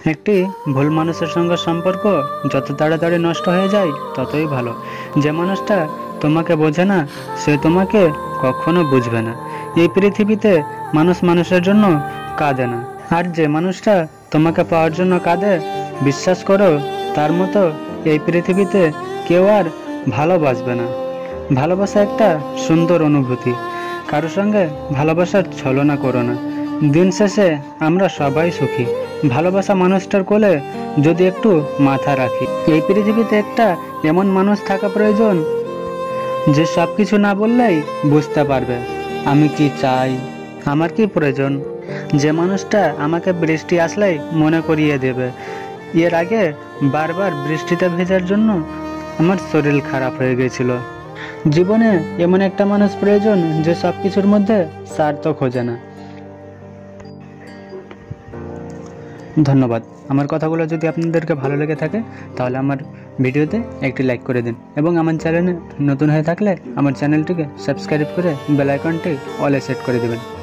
একটি ভুল মানুষের সঙ্গে সম্পর্ক যত তাড়াতাড়ি নষ্ট হয়ে যায় ততই ভালো। যে মানুষটা তোমাকে বোঝে না সে তোমাকে কখনো বুঝবে না। এই পৃথিবীতে মানুষ মানুষের জন্য কাঁদে না, আর যে মানুষটা তোমাকে পাওয়ার জন্য কাঁদে, বিশ্বাস করো তার মতো এই পৃথিবীতে কেউ আর ভালোবাসবে না। ভালোবাসা একটা সুন্দর অনুভূতি। কারো সঙ্গে ভালোবাসার ছলনা করো না। দিন শেষে আমরা সবাই সুখী। ভালোবাসা মানুষটার কোলে যদি একটু মাথা রাখি। এই পৃথিবীতে একটা এমন মানুষ থাকা প্রয়োজন যে সব কিছু না বললেই বুঝতে পারবে আমি কি চাই, আমার কি প্রয়োজন। যে মানুষটা আমাকে বৃষ্টি আসলেই মনে করিয়ে দেবে। এর আগে বারবার বৃষ্টিতে ভেজার জন্য আমার শরীর খারাপ হয়ে গেছিল। জীবনে এমন একটা মানুষ প্রয়োজন যে সব কিছুর মধ্যে স্বার্থ খোঁজে না। ধন্যবাদ। আমার কথাগুলো যদি আপনাদেরকে ভালো লেগে থাকে তাহলে আমার ভিডিওতে একটি লাইক করে দিন, এবং আমার চ্যানেলে নতুন হয়ে থাকলে আমার চ্যানেলটিকে সাবস্ক্রাইব করে বেল আইকনটি অলে সেট করে দেবেন।